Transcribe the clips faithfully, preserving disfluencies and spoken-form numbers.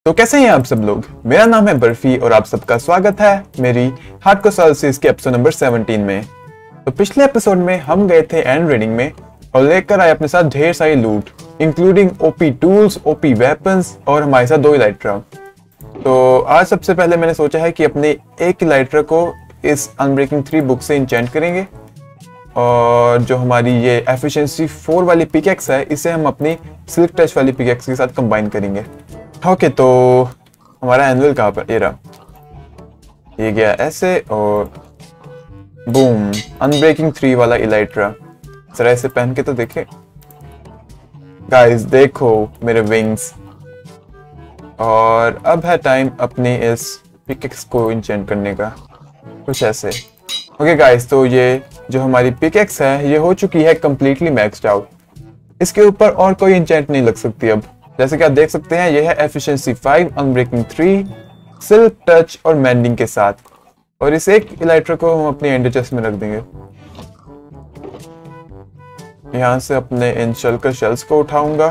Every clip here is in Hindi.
तो कैसे हैं आप सब लोग। मेरा नाम है बर्फी और आप सबका स्वागत है मेरी हार्डकोर सर्विसेज के एपिसोड नंबर सत्रह में। तो पिछले एपिसोड में हम गए थे एंड रीडिंग में और लेकर आए अपने साथ ढेर सारी लूट, including OP tools, OP weapons और हमारे साथ दो इलाइट्रा। तो आज सबसे पहले मैंने सोचा है कि अपने एक इलाइट्रा को इस अनब्रेकिंग थ्री बुक से इंचेंट करेंगे और जो हमारी ये एफिशिएंसी फोर वाली पिकैक्स है इसे हम अपनी सिल्क टच वाली पिकैक्स के साथ कंबाइन करेंगे। ओके, तो हमारा एनुअल कहाँ पर, ये रहा, ये गया ऐसे और बूम, अनब्रेकिंग थ्री वाला इलाइट्रा। जरा इसे पहन के तो देखे गाइस, देखो मेरे विंग्स। और अब है टाइम अपनी इस पिकैक्स को इंचेंट करने का, कुछ ऐसे। ओके गाइस, तो ये जो हमारी पिकैक्स है ये हो चुकी है कंप्लीटली मैक्स्ड आउट। इसके ऊपर और कोई इंचेंट नहीं लग सकती अब। जैसे कि आप देख सकते हैं ये है efficiency five, unbreaking three, silk touch और मैंडिंग के साथ। और इस एक इलाइट्रा को हम अपनी एंड चेस्ट में रख देंगे। यहां से अपने इन शल्कर शेल्स को उठाऊंगा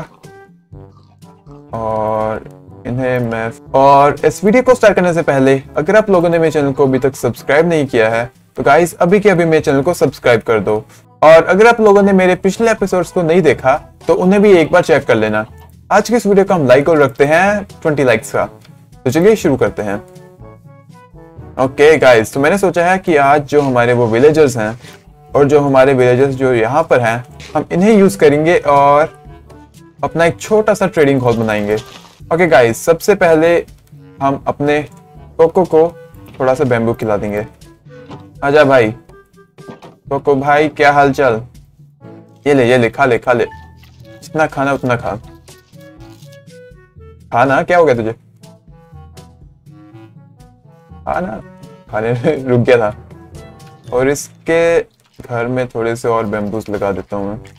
और इन्हें मैं और इस वीडियो को स्टार्ट करने से पहले अगर आप लोगों ने मेरे चैनल को अभी तक सब्सक्राइब नहीं किया है तो गाइस अभी के अभी मेरे चैनल को सब्सक्राइब कर दो। और अगर आप लोगों ने मेरे पिछले एपिसोड्स को नहीं देखा तो उन्हें भी एक बार चेक कर लेना। आज के इस वीडियो का हम लाइक और रखते हैं ट्वेंटी लाइक्स का। तो चलिए शुरू करते हैं। ओके गाइस, तो मैंने सोचा है कि आज जो हमारे वो विलेजर्स हैं और जो हमारे विलेजर्स जो यहाँ पर हैं हम इन्हें यूज करेंगे और अपना एक छोटा सा ट्रेडिंग हॉल बनाएंगे। ओके गाइस, सबसे पहले हम अपने कोको को थोड़ा सा बैम्बू खिला देंगे। आजा भाई कोको भाई, क्या हाल चाल। ये ले ये ले, खा ले खा ले, जितना खाना उतना खा। खाना क्या हो गया तुझे, खाना खाने में रुक गया था। और इसके घर में थोड़े से और बैम्बूस लगा देता हूँ मैं।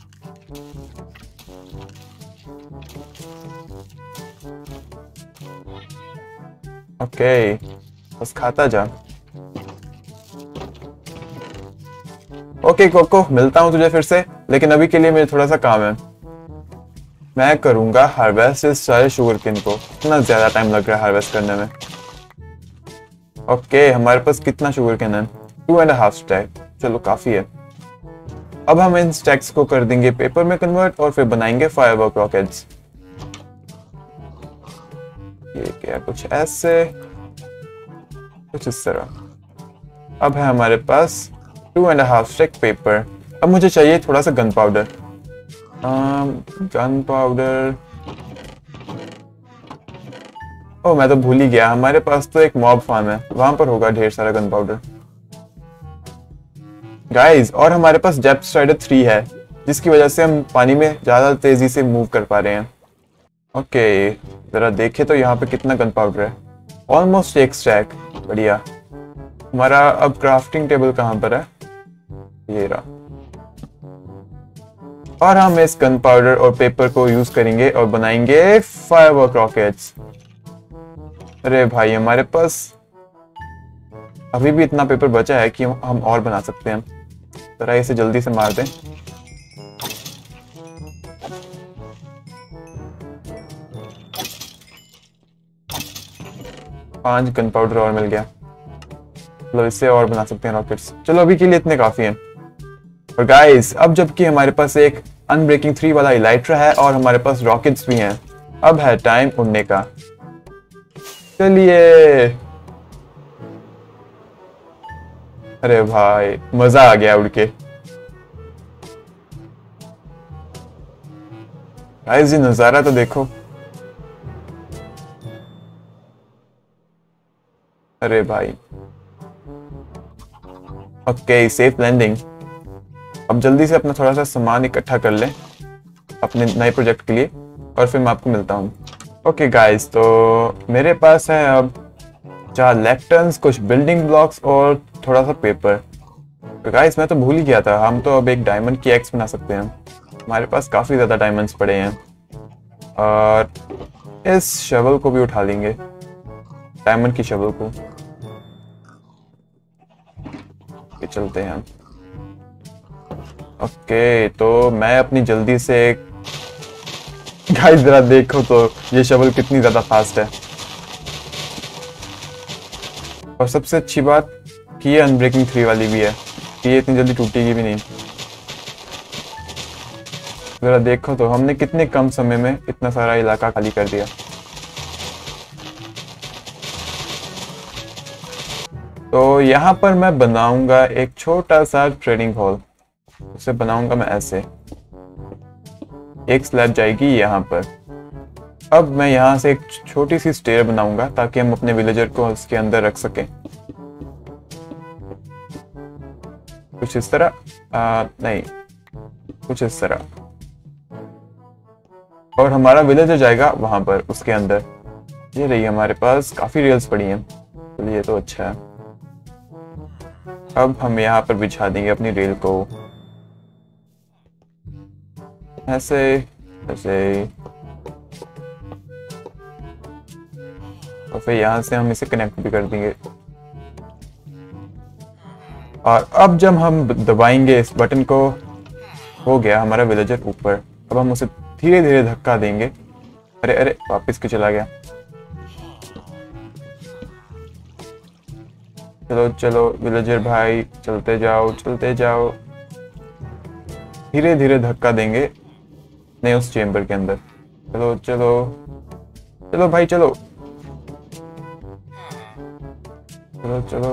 ओके, बस खाता जा। ओके कोको, मिलता हूँ तुझे फिर से, लेकिन अभी के लिए मेरे थोड़ा सा काम है। मैं करूंगा हार्वेस्ट इस सारे शुगर केन को। इतना ज्यादा टाइम लग रहा है हार्वेस्ट करने में। ओके, हमारे पास कितना शुगर केन है, टू एंड हाफ स्टैक। चलो काफी है। अब हम इन स्टैक्स को कर देंगे पेपर में कन्वर्ट और फिर बनाएंगे फायरवर्क रॉकेट्स। ये क्या, कुछ ऐसे, कुछ इस तरह। अब है हमारे पास two and half stack paper. अब मुझे चाहिए थोड़ा सा gunpowder. Gunpowder, oh मैं तो भूल ही गया, हमारे पास तो एक मॉब फार्म है, वहां पर होगा ढेर सारा गन पाउडर गाइस। और हमारे पास डेप्थ स्ट्राइडर थ्री है जिसकी वजह से हम पानी में ज्यादा तेजी से मूव कर पा रहे हैं। ओके, जरा देखे तो यहाँ पे कितना गन पाउडर है, ऑलमोस्ट एक स्टैक। बढ़िया। हमारा अब क्राफ्टिंग टेबल कहाँ पर है, ये रहा। और हम इस गन पाउडर और पेपर को यूज करेंगे और बनाएंगे फायरवर्क रॉकेट्स। अरे भाई, हमारे पास अभी भी इतना पेपर बचा है कि हम और बना सकते हैं। जरा इसे जल्दी से मार दें। पांच गन पाउडर और मिल गया, मतलब इससे और बना सकते हैं रॉकेट्स। चलो अभी के लिए इतने काफी हैं। और गाइस, अब जबकि हमारे पास एक अनब्रेकिंग थ्री वाला इलाइट्रा है और हमारे पास रॉकेट्स भी हैं, अब है टाइम उड़ने का। चलिए। अरे भाई, मजा आ गया उड़ के। गाइस, ये नजारा तो देखो। अरे भाई, ओके, सेफ लैंडिंग। अब जल्दी से अपना थोड़ा सा सामान इकट्ठा कर लें अपने नए प्रोजेक्ट के लिए और फिर मैं आपको मिलता हूँ। ओके गाइस, तो मेरे पास है अब चार लैक्टन्स, कुछ बिल्डिंग ब्लॉक्स और थोड़ा सा पेपर। तो गाइस, मैं तो भूल ही गया था, हम तो अब एक डायमंड की एक्स बना सकते हैं। हमारे पास काफी ज्यादा डायमंड्स पड़े हैं। और इस शवल को भी उठा लेंगे, डायमंड की शवल को। ये चलते हैं। ओके, तो मैं अपनी जल्दी से गाइस जरा देखो तो ये शवल कितनी ज्यादा फास्ट है। और सबसे अच्छी बात कि ये अनब्रेकिंग थ्री वाली भी है कि ये इतनी जल्दी टूटेगी भी नहीं। जरा देखो तो हमने कितने कम समय में इतना सारा इलाका खाली कर दिया। तो यहाँ पर मैं बनाऊंगा एक छोटा सा ट्रेडिंग हॉल। उसे बनाऊंगा मैं ऐसे, एक स्लैब जाएगी यहाँ पर। अब मैं यहाँ से एक छोटी सी स्टेयर बनाऊंगा ताकि हम अपने विलेजर को उसके अंदर रख सकें, कुछ इस तरह। आ, नहीं, कुछ इस तरह। और हमारा विलेजर जाएगा वहां पर उसके अंदर। ये रही हमारे पास काफी रेल्स पड़ी हैं, तो ये तो अच्छा है। अब हम यहाँ पर बिछा देंगे अपनी रेल को ऐसे ऐसे, और फिर यहाँ से हम इसे कनेक्ट भी कर देंगे। और अब जब हम दबाएंगे इस बटन को, हो गया हमारा विलेजर ऊपर। अब हम उसे धीरे धीरे धक्का देंगे। अरे अरे वापस के चला गया। चलो चलो विलेजर भाई, चलते जाओ चलते जाओ। धीरे धीरे धक्का देंगे नहीं उस चेम्बर के अंदर। चलो चलो चलो भाई चलो चलो चलो।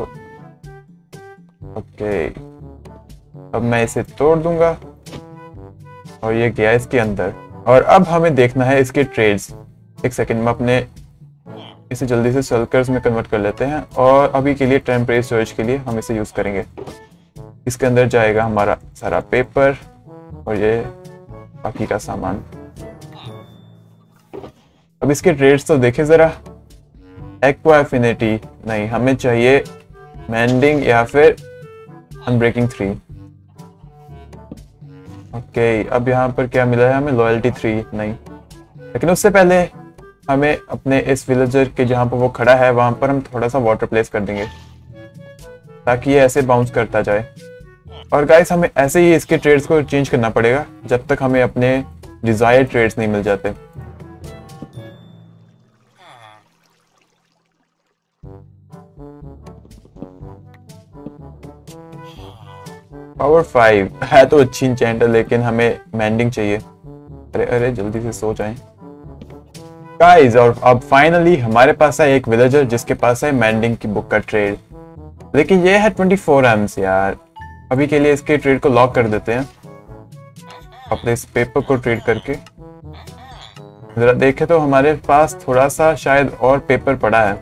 ओके, अब मैं इसे तोड़ दूंगा और ये गया इसके अंदर। और अब हमें देखना है इसके ट्रेड्स। एक सेकंड में अपने इसे जल्दी से सर्कल्स में कन्वर्ट कर लेते हैं। और अभी के लिए टेम्परेरी स्टोरेज के लिए हम इसे यूज करेंगे। इसके अंदर जाएगा हमारा सारा पेपर और ये बाकी का सामान। अब इसके ट्रेड्स तो देखे जरा। एक्वा एफिनिटी नहीं, हमें चाहिए मैंडिंग या फिर अनब्रेकिंग थ्री। ओके, अब यहाँ पर क्या मिला है हमें? लॉयल्टी थ्री नहीं, लेकिन उससे पहले हमें अपने इस विलेजर के जहां पर वो खड़ा है वहां पर हम थोड़ा सा वाटर प्लेस कर देंगे ताकि ये ऐसे बाउंस करता जाए। और गाइस हमें ऐसे ही इसके ट्रेड्स को चेंज करना पड़ेगा जब तक हमें अपने डिजायर्ड ट्रेड्स नहीं मिल जाते। पावर फाइव है तो अच्छी इंचेंट है, लेकिन हमें मैंडिंग चाहिए। अरे अरे जल्दी से सो जाएं गाइस। और अब फाइनली हमारे पास है एक विलेजर जिसके पास है मैंडिंग की बुक का ट्रेड, लेकिन ये है ट्वेंटी फोर एम्स यार। अभी के लिए इसके ट्रेड को लॉक कर देते हैं अपने इस पेपर को ट्रेड करके। जरा देखे तो हमारे पास थोड़ा सा शायद और पेपर पड़ा है।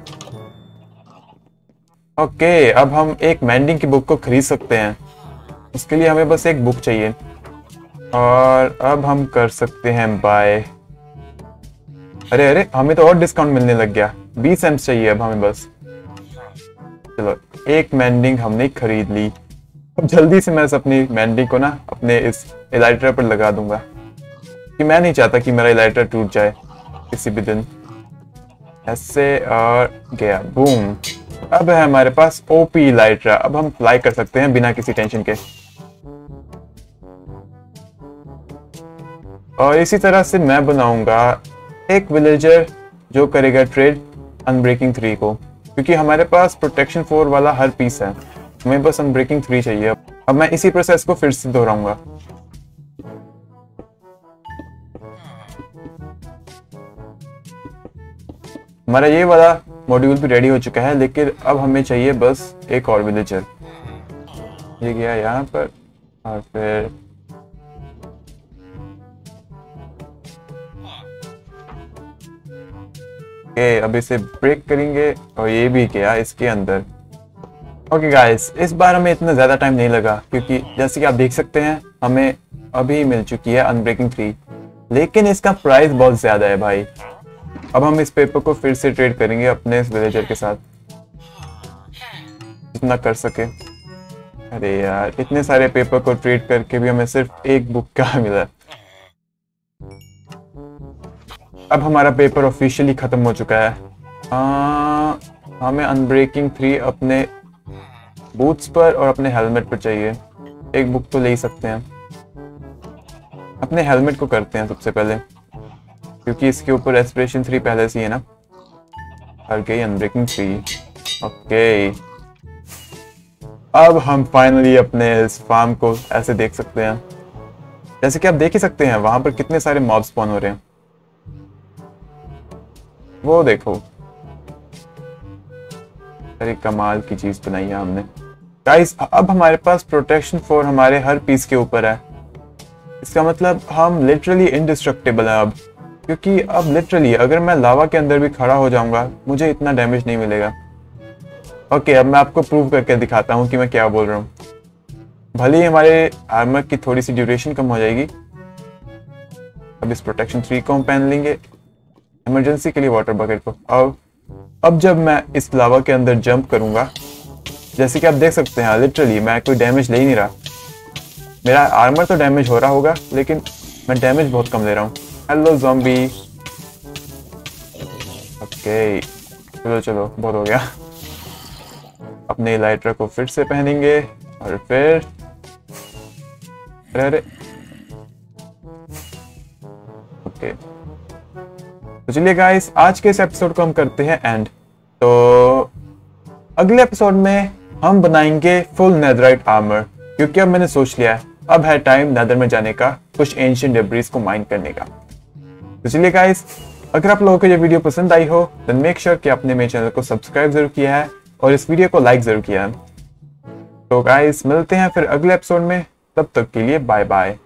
ओके, अब हम एक मैंडिंग की बुक को खरीद सकते हैं। उसके लिए हमें बस एक बुक चाहिए और अब हम कर सकते हैं बाय। अरे अरे हमें तो और डिस्काउंट मिलने लग गया। बीस एम्स चाहिए अब हमें बस। चलो एक मैंडिंग हमने खरीद ली। अब जल्दी से मैं अपनी मैंडिंग को ना अपने इस इलाइटर पर लगा दूंगा कि मैं नहीं चाहता कि मेरा इलाइटर टूट जाए किसी भी दिन। ऐसे और गया, बूम। अब है हमारे पास ओपी इलाइटर। अब हम फ्लाई कर सकते हैं बिना किसी टेंशन के। और इसी तरह से मैं बनाऊंगा एक विलेजर जो करेगा ट्रेड अनब्रेकिंग थ्री को, क्योंकि हमारे पास प्रोटेक्शन फोर वाला हर पीस है। हमें बस अनब्रेकिंग थ्री चाहिए। अब मैं इसी प्रोसेस को फिर से दोहराऊंगा। हमारा ये वाला मॉड्यूल भी रेडी हो चुका है, लेकिन अब हमें चाहिए बस एक और विलेजर। ये गया यहाँ पर और फिर ओके, अब इसे ब्रेक करेंगे और ये भी गया इसके अंदर। ओके गाइस, इस बार हमें इतना ज़्यादा टाइम नहीं लगा क्योंकि जैसे कि आप देख सकते हैं हमें अभी मिल चुकी है अनब्रेकिंग थ्री, लेकिन इसका प्राइस बहुत ज़्यादा है भाई। अब हम इस पेपर को फिर से ट्रेड करेंगे अपने इस विलेजर के साथ जितना कर सके। अरे यार, इतने सारे पेपर को ट्रेड करके भी हमें सिर्फ एक बुक का मिला। अब हमारा पेपर ऑफिशियली खत्म हो चुका है। आ, हमें अनब्रेकिंग थ्री अपने बूट्स पर और अपने हेलमेट पर चाहिए। एक बुक तो ले ही सकते हैं। अपने हेलमेट को करते हैं सबसे पहले, क्योंकि इसके ऊपर एस्पिरेशन थ्री पहले से ही है ना। हर गई अनब्रेकिंग थ्री। ओके, अब हम फाइनली अपने इस फार्म को ऐसे देख सकते हैं। जैसे कि आप देख ही सकते हैं वहां पर कितने सारे मॉब स्पॉन हो रहे हैं, वो देखो। अरे कमाल की चीज बनाई है हमने गाइस। अब हमारे पास प्रोटेक्शन फोर हमारे हर पीस के ऊपर है। इसका मतलब हम लिटरली इंडिस्ट्रक्टेबल है अब, क्योंकि अब लिटरली अगर मैं लावा के अंदर भी खड़ा हो जाऊंगा मुझे इतना डैमेज नहीं मिलेगा। ओके, अब मैं आपको प्रूव करके दिखाता हूँ कि मैं क्या बोल रहा हूँ। भले ही हमारे आर्मर की थोड़ी सी ड्यूरेशन कम हो जाएगी। अब इस प्रोटेक्शन थ्री को हम पहन लेंगे इमरजेंसी के लिए वाटर बकेट को। अब अब जब मैं इस लावा के अंदर जंप करूंगा, जैसे कि आप देख सकते हैं लिटरली मैं कोई डैमेज ले ही नहीं रहा। मेरा आर्मर तो डैमेज हो रहा होगा लेकिन मैं डैमेज बहुत कम ले रहा हूँ। Hello zombie. ओके चलो चलो बहुत हो गया। अपने लाइटर को फिर से पहनेंगे और फिर अरे ओके तो चलिए गाइस, आज के इस एपिसोड को हम करते हैं एंड। तो अगले एपिसोड में हम बनाएंगे फुल नेदराइट आर्मर, क्योंकि अब मैंने सोच लिया है अब है टाइम नेदर में जाने का, कुछ एंशिएंट डेब्रिस को माइन करने का। तो चलिए गाइस, अगर आप लोगों को ये वीडियो पसंद आई हो देन मेक श्योर कि आपने मेरे चैनल को सब्सक्राइब जरूर किया है और इस वीडियो को लाइक जरूर किया है। तो गाइस मिलते हैं फिर अगले एपिसोड में, तब तक के लिए बाय बाय।